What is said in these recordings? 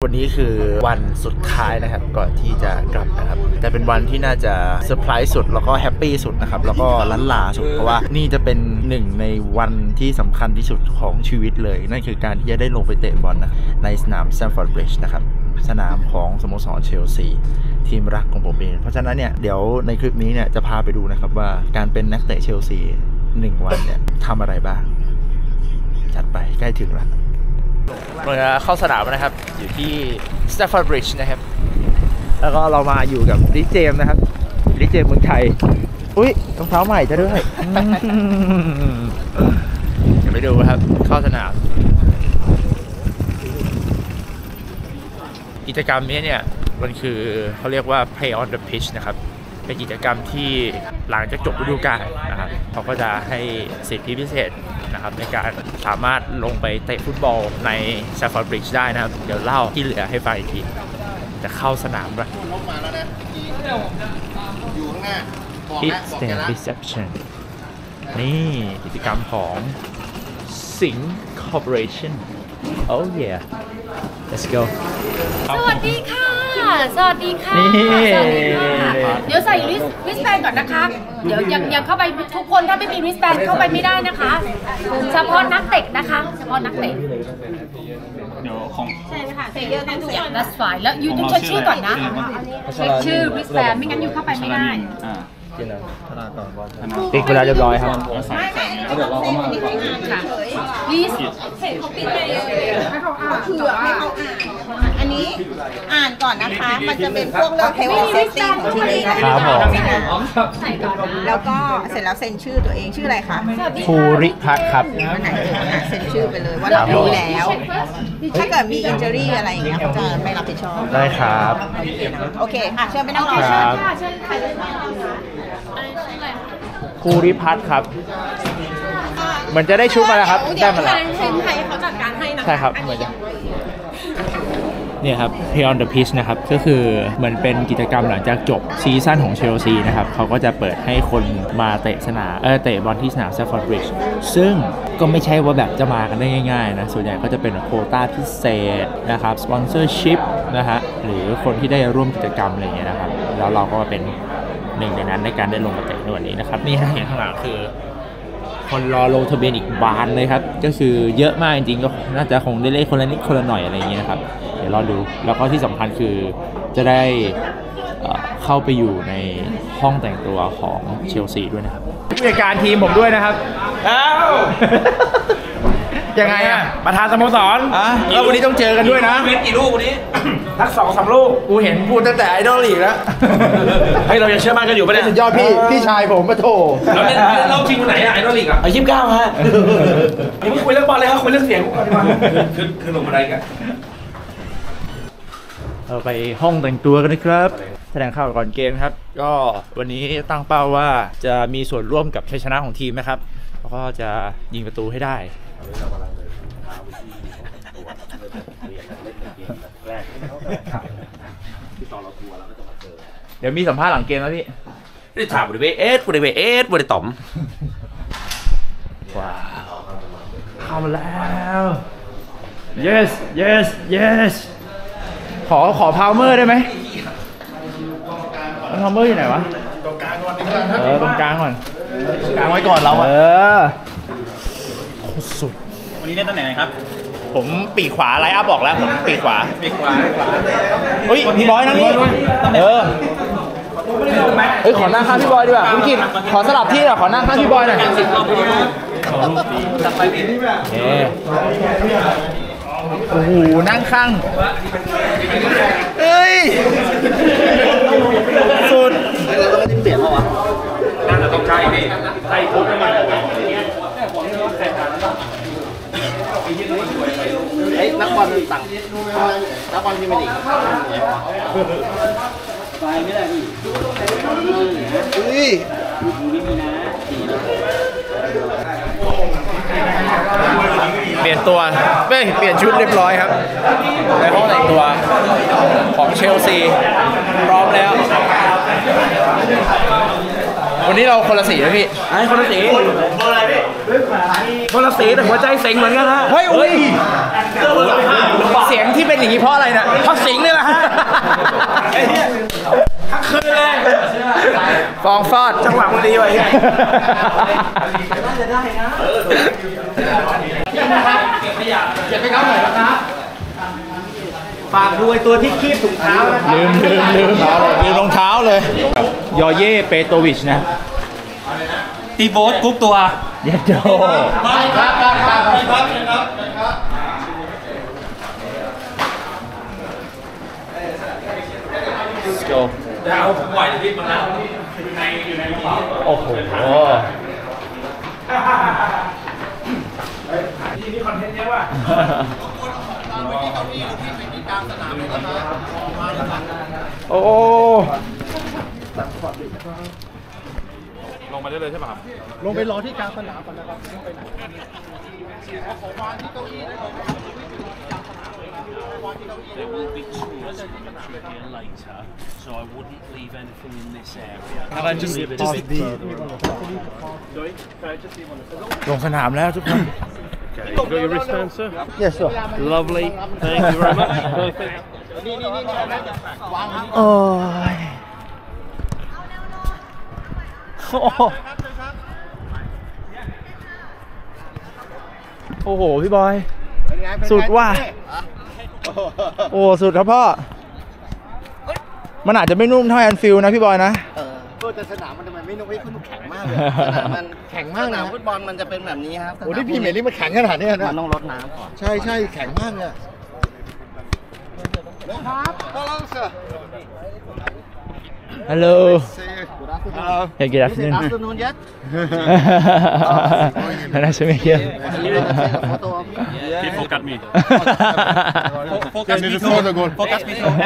วันนี้คือวันสุดท้ายนะครับก่อนที่จะกลับนะครับแต่เป็นวันที่น่าจะเซอร์ไพรส์สุดแล้วก็แฮปปี้สุดนะครับแล้วก็ล้านลาสุดเพราะว่านี่จะเป็นหนึ่งในวันที่สำคัญที่สุดของชีวิตเลยนั่นคือการที่จะได้ลงไปเตะบอลนะในสนามแซมฟอร์ดบริดจ์นะครับสนามของสโมสรเชลซีทีมรักของผมเองเพราะฉะนั้นเนี่ยเดี๋ยวในคลิปนี้เนี่ยจะพาไปดูนะครับว่าการเป็นนักเตะเชลซี1 วันเนี่ยทำอะไรบ้างจัดไปใกล้ถึงแล้วเราจะเข้าสนามนะครับอยู่ที่ Stamford Bridge นะครับแล้วก็เรามาอยู่กับลิเจมนะครับลิเจมเมืองไทยอุ้ยรองเท้าใหม่จะด้วยเดี๋ยวไปดูครับเข้าสนามกิจกรรมนี้เนี่ยมันคือเขาเรียกว่า Play on the Pitch นะครับเป็นกิจกรรมที่หลังจากจบฤดูกาลนะครับเขาก็จะให้สิทธิพิเศษนะครับในการสามารถลงไปเตะฟุตบอลใน Stamford Bridge ได้นะครับเดี๋ยวเล่าที่เหลือให้ฟังอีกทีจะเข้าสนามแล้วอยู่ข้างหน้า Hit Stand Reception นี่กิจกรรมของสิงห์ Corporation Oh yeah Let's go สวัสดีค่ะ สวัสดีค่ะ เดี๋ยวใส่ริสแบนก่อนนะคะ เดี๋ยวยังเข้าไปทุกคนถ้าไม่มีริสแบนเข้าไปไม่ได้นะคะเฉพาะนักเตะนะคะเฉพาะนักเตะเดี๋ยวของใช่ค่ะเตะเยอะกันทุกอย่าง That's fine แล้วยูต้องเช็คชื่อก่อนนะเช็คชื่อริสแบนไม่งั้นยูเข้าไปไม่ได้ติ๊กเวลาเรียบร้อยครับเดี๋ยวเราเอามาค่ะ please เขาปิดไปให้เขาอ่านเผื่อให้เขาอ่านอันนี้อ่านก่อนนะคะมันจะเป็นพวกเรื่องเทลเซตติ้งของที่นี่ครับผมแล้วก็เสร็จแล้วเซ็นชื่อตัวเองชื่ออะไรคะภูริพัฒน์ครับอันไหนเซ็นชื่อไปเลยว่าเรารู้แล้วถ้าเกิดมีอินเจอรี่อะไรอย่างเงี้ยเขาจะไม่รับผิดชอบได้ครับโอเคค่ะเชิญไปนั่งรอเชิญค่ะเชิญใครเลยภูริพัฒน์ครับเหมือนจะได้ชุดมาแล้วครับได้มาแล้วเซ็นไทยเขาจัดการให้นะใช่ครับเหมือนจะเนี่ยครับ Play on the Pitch นะครับก็คือเหมือนเป็นกิจกรรมหลังจากจบซีซั่นของเชลซีนะครับเขาก็จะเปิดให้คนมาเตะเตะบอลที่สนาม Stamford Bridge ซึ่งก็ไม่ใช่ว่าแบบจะมากันได้ง่ายๆนะส่วนใหญ่ก็จะเป็นโควต้าพิเศษนะครับสปอนเซอร์ชิพนะฮะหรือคนที่ได้ร่วมกิจกรรมอะไรอย่างเงี้ยนะครับแล้วเราก็เป็นหนึ่งในนั้นในการได้ลงมาเตะในวันนี้นะครับนี่เห็นข้างหลังคือคนรอลงทะเบียนอีกบานเลยครับก็คือเยอะมากจริงๆก็น่าจะคงได้เล่นคนละนิดคนละหน่อยอะไรอย่างเงี้ยนะครับเดี๋ยวรอดูแล้วก็ที่สำคัญคือจะได้เข้าไปอยู่ในห้องแต่งตัวของเชลซีด้วยนะครับผู้จัดการทีมผมด้วยนะครับอ้าวยังไงอะประธานสโมสรแล้ววันนี้ต้องเจอกันด้วยนะเล่นกี่ลูกวันนี้ทัก2-3 ลูกกูเห็นพูดตั้งแต่ไอดอลลีกแล้วให้เรายังเชื่อมั่นกันอยู่ปะเนี่ยสุดยอดพี่ชายผมมาโถเราเล่นเราจริงวันไหนอะไอดอลลีกอะ 29ฮะยังไม่คุยเรื่องบอลเลยครับคุยเรื่องเสียงก่อนดีกว่าขึ้นลงอะไรกันเราไปห้องแต่งตัวกันนะครับแสดงข่าวก่อนเกมครับก็วันนี้ตั้งเป้าว่าจะมีส่วนร่วมกับชัยชนะของทีมนะครับแล้วก็จะยิงประตูให้ได้เดี๋ยวมีสัมภาษณ์หลังเกมนะพี่ได้ถามบริเวณบริเวณต่อมว้าวเข้ามาแล้ว yes ขอพาวเมอร์ได้ไหมพาวเมอร์อยู่ไหนวะตรงกลางก่อนตรงกลางก่อนกลางไว้ก่อนเราสุดวันนี้เล่นตำแหน่งไหนครับผมปีกขวาไลน์อัพบอกแล้วผมปีกขวาเฮ้ยพี่บอยนั่งนี่ขอนั่งข้างพี่บอยดีกว่าคุณกิตขอสลับที่หน่อยขอนั่งข้างพี่บอยหน่อยโอ้โหนั่งข้างเฮ้ยสุดเราต้องเปลี่ยนเปล่าวะน่าจะต้องใช่พี่ใช่ทุบให้มันนักบอลสั่งนักบอลที่ไม่ดีไปไม่ได้พี่เปลี่ยนตัวเปลี่ยนชุดเรียบร้อยครับในห้องแต่งตัวของเชลซีพร้อมแล้ววันนี้เราคนละสีนะพี่คนละสีอะไรพี่คนละสีแต่หัวใจเซ็งเหมือนกันฮะเฮ้ยอุ้ยเสียงที่เป็นอย่างนี้เพราะอะไรนะเพราะสิงนี่แหละฮะทั้งคืนเลยฟองฟอดจังหวะมันดีไว้เก็บไปเขาหน่อยนะครับฝากดูไอ้ตัวที่คีบถุงเท้านะลืมรองเท้าเลยยอเย่เปโตวิชนะตีโบ๊ทกรุ๊ปตัวเยดโดดาวผมไหวจะพิษมาแล้วอยู่ในกระเป๋าโอ้โหนี่คอนเทนต์เยอะว่ะโอ้ลงมาได้เลยใช่ไหมครับลงไปรอที่กลางสนามก่อนนะครับไปไหนของวางที่เก้าอี้ได้เลย There will be tours here later, so I wouldn't leave anything in this area. Can I justลงสนามแล้วทุกคน Okay, you got your wristband, sir? Yes, sir. Lovely. Thank you very much. Perfect. โอ้ยโอ้โหพี่บอยสุดว่ะโอ้สุดครับพ่อมันอาจจะไม่นุ่มเท่าแอนฟิลด์นะพี่บอยนะแต่สนามมันทำไมไม่นุ่มให้คุณแข็งมากเลยสนามมันแข็งมากนะฟุตบอลมันจะเป็นแบบนี้ครับโอ้ที่พี่เมลี่มันแข็งขนาดนี้นะมันต้องลดน้ำก่อนใช่แข็งมากเลยครับ Hello. Hey, good afternoon. Good afternoon yet? Nice to meet you. Keep focus me. Focus me so. Focus me so.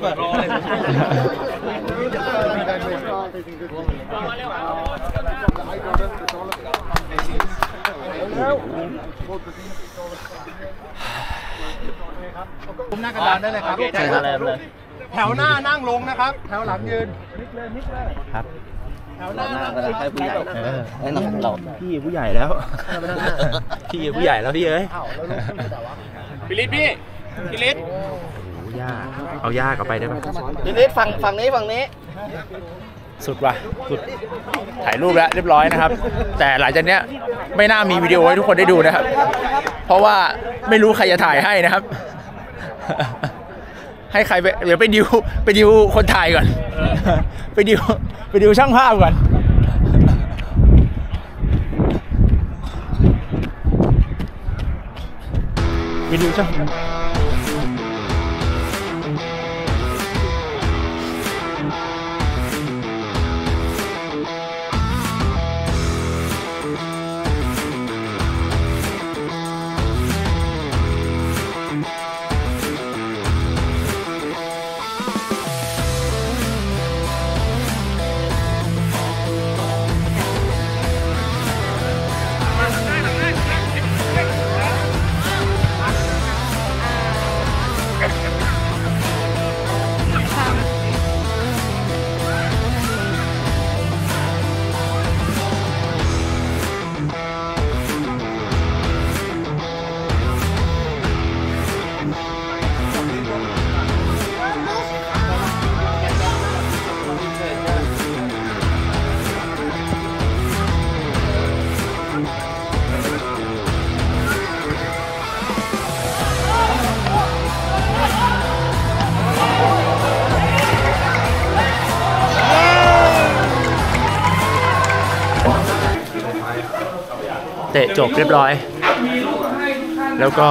Keeper. หน้ากระดานได้เลยครับใช่ครับแถวหน้านั่งลงนะครับแถวหลังยืนนิดเลยครับแถวหน้านั่งลงให้ผู้ใหญ่ให้น้องเราพี่ผู้ใหญ่แล้วพี่ผู้ใหญ่แล้วพี่เอ้ยพี่ลิศโอ้ย่าเอาย่ากลับไปได้ปะพี่ลิศฝั่งนี้สุดว่ะสุดถ่ายรูปแล้วเรียบร้อยนะครับแต่หลังจากเนี้ยไม่น่ามีวิดีโอให้ทุกคนได้ดูนะครับเพราะว่าไม่รู้ใครจะถ่ายให้นะครับให้ใครไปเดี๋ยวไปดิวคนถ่ายก่อนไปดิวช่างภาพก่อนไปดิวช่างเตะจบเรียบร้อยแล้วก็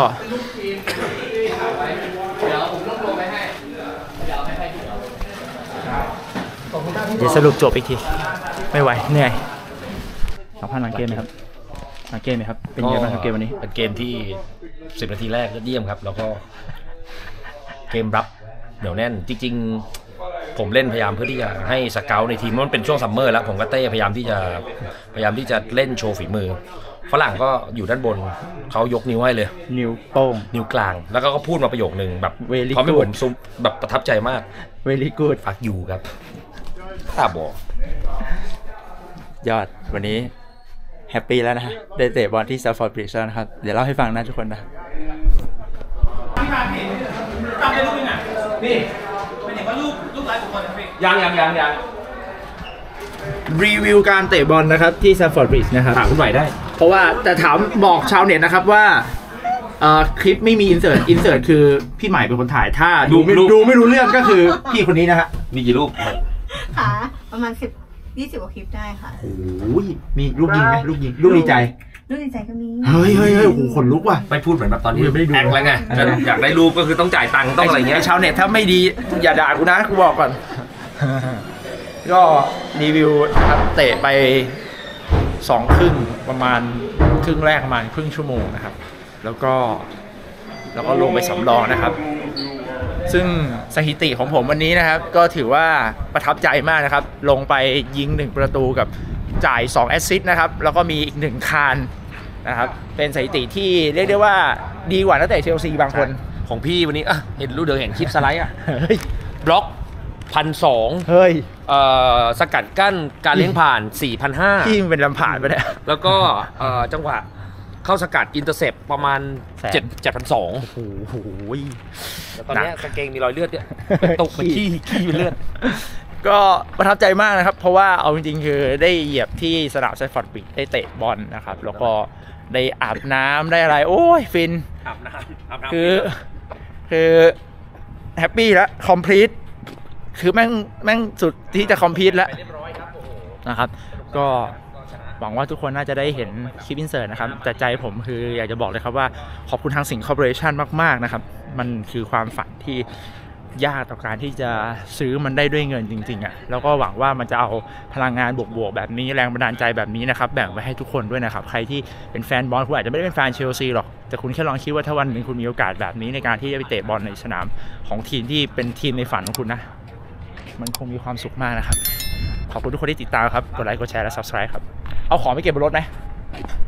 เดี๋ยวสรุปจบอีกทีไม่ไหวเหนื่อยสัมภาษณ์หลังเกมไหมครับหลังเกมไหมครับเป็นยังไงบ้างครับเกมวันนี้เป็นเกมที่10 นาทีแรกยอดเยี่ยมครับแล้วก็เกมรับเหนียวแน่นจริงๆผมเล่นพยายามเพื่อที่จะให้สเกาต์ในทีมมันเป็นช่วงซัมเมอร์แล้วผมก็เต้พยายามที่จะเล่นโชว์ฝีมือฝรั่งก็อยู่ด้านบนเขายกนิ้วให้เลยนิ้วโป้งนิ้วกลางแล้วก็พูดมาประโยคนึงแบบเขาไม่ผมซุมแบบประทับใจมาก very good ฝากอยู่ครับข้าบอกยอดวันนี้เแฮปปี้แล้วนะฮะได้เตะบอลที่ Stamford Bridge แล้วนะครับเดี๋ยวเล่าให้ฟังนะทุกคนนะจำได้รูปนึงอ่ะนี่เป็นอย่างว่ารูปไลฟ์ของคนนะพี่ยังรีวิวการเตะบอลนะครับที่ Stamford Bridge นะครับถามคุณไหวได้เพราะว่าแต่ถามบอกชาวเน็ตนะครับว่าคลิปไม่มีอินเสิร์ตคือพี่ใหม่เป็นคนถ่ายถ้าดูไม่รู้เรื่องก็คือพี่คนนี้นะฮะมีกี่รูปค่ะประมาณ10-20 กว่าคลิปได้ค่ะโอ้ยมีรูปยิงไหมรูปดีใจก็มีเฮ้ยโอ้โหขนลุกว่ะไม่พูดเหมือนแบบตอนที่ไม่ได้ดูแอคแล้วไงอยากได้รูปก็คือต้องจ่ายตังค์ต้องอะไรเงี้ยชาวเน็ตถ้าไม่ดีอย่าด่ากูนะกูบอกก่อนก็รีวิวนะครับเตะไป2 ครึ่งประมาณครึ่งแรกประมาณครึ่งชั่วโมงนะครับแล้วก็ลงไปสำรองนะครับซึ่งสถิติของผมวันนี้นะครับก็ถือว่าประทับใจมากนะครับลงไปยิง1 ประตูกับจ่าย2 แอสซิสต์นะครับแล้วก็มีอีก1 คานนะครับเป็นสถิติที่เรียกได้ว่าดีกว่านักเตะเชลซีบางคนของพี่วันนี้เห็นรูปเดียวเห็นคลิปสไลด์บล็อก1,200 เฮ้ยสกัดกั้นการเลี้ยงผ่าน 4,500 ที่มันเป็นลำผ่านไปเนี่ยแล้วก็จังหวะเข้าสกัดอินเตอร์เซปประมาณ 7,200 โอ้โหแล้วตอนนี้กางเกงมีรอยเลือดเนี่ยตกไปขี้เป็นเลือดก็ประทับใจมากนะครับเพราะว่าเอาจริงๆคือได้เหยียบที่สนามStamford Bridgeได้เตะบอลนะครับแล้วก็ได้อาบน้ำได้อะไรโอ้ยฟินอาบน้ำคือแฮปปี้แล้วคอมพลีทคือแม่งสุดที่จะคอมพลีทแล้วนะครับก็หวังว่าทุกคนน่าจะได้เห็นคลิปอินเสิร์ตนะครับแต่ใจผมคืออยากจะบอกเลยครับว่าขอบคุณทางสิงห์คอร์ปอเรชั่นมากๆนะครับมันคือความฝันที่ยากต่อการที่จะซื้อมันได้ด้วยเงินจริงๆแล้วก็หวังว่ามันจะเอาพลังงานบวกๆแบบนี้แรงบันดาลใจแบบนี้นะครับแบ่งไว้ให้ทุกคนด้วยนะครับใครที่เป็นแฟนบอลคุณอาจจะไม่ได้เป็นแฟนเชลซีหรอกแต่คุณแค่ลองคิดว่าถ้าวันหนึ่งคุณมีโอกาสแบบนี้ในการที่จะไปเตะบอลในสนามของทีมที่เป็นทีมในฝันของคุณนะมันคงมีความสุขมากนะครับขอบคุณทุกคนที่ติดตามครับกดไลค์กดแชร์และ Subscribe ครับเอาของไปเก็บบนรถไหม